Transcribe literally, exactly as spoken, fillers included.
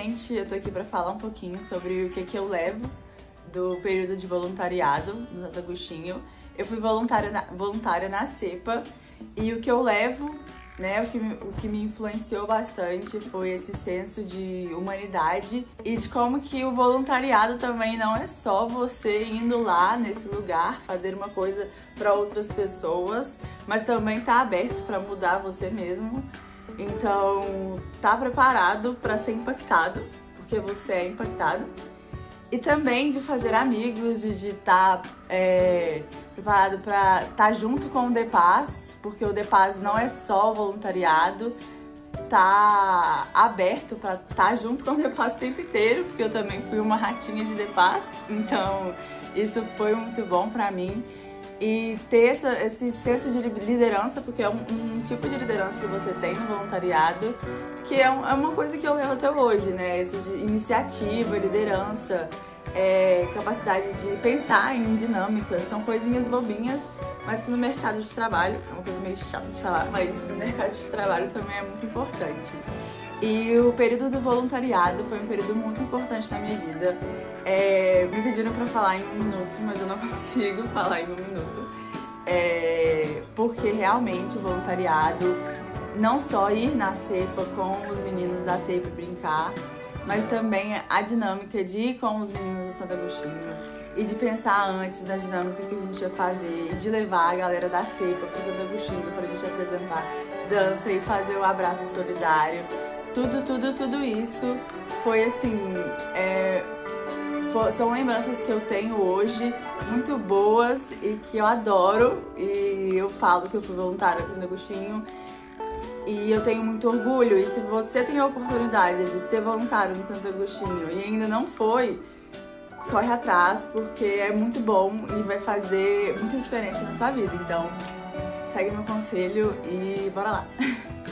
gente, eu tô aqui pra falar um pouquinho sobre o que que eu levo do período de voluntariado no Santo Agostinho. Eu fui voluntária na, voluntária na CEPA e o que eu levo, né, o que, o que me influenciou bastante foi esse senso de humanidade e de como que o voluntariado também não é só você indo lá nesse lugar fazer uma coisa para outras pessoas, mas também tá aberto para mudar você mesmo. Então, tá preparado para ser impactado, porque você é impactado. E também de fazer amigos e de estar tá, é, preparado para estar tá junto com o D P A S, porque o D P A S não é só voluntariado, tá aberto para estar tá junto com o D P A S o tempo inteiro, porque eu também fui uma ratinha de D P A S, então isso foi muito bom para mim. E ter essa, esse senso de liderança, porque é um, um tipo de liderança que você tem no voluntariado, que é, um, é uma coisa que eu levo até hoje, né? Essa de iniciativa, liderança, é, capacidade de pensar em dinâmicas, são coisinhas bobinhas, mas que no mercado de trabalho, é uma coisa meio chata de falar, mas no mercado de trabalho também é muito importante. E o período do voluntariado foi um período muito importante na minha vida. É, me pediram para falar em um minuto, mas eu não consigo falar em um minuto. É, porque realmente o voluntariado, não só ir na CEPA com os meninos da CEPA brincar, mas também a dinâmica de ir com os meninos do Santo Agostinho e de pensar antes na dinâmica que a gente ia fazer, e de levar a galera da CEPA para o Santo Agostinho para a gente apresentar dança e fazer o abraço solidário. Tudo, tudo, tudo isso foi assim, é, for, são lembranças que eu tenho hoje, muito boas e que eu adoro. E eu falo que eu fui voluntária no Santo Agostinho e eu tenho muito orgulho. E se você tem a oportunidade de ser voluntário no Santo Agostinho e ainda não foi, corre atrás, porque é muito bom e vai fazer muita diferença na sua vida. Então, segue meu conselho e bora lá!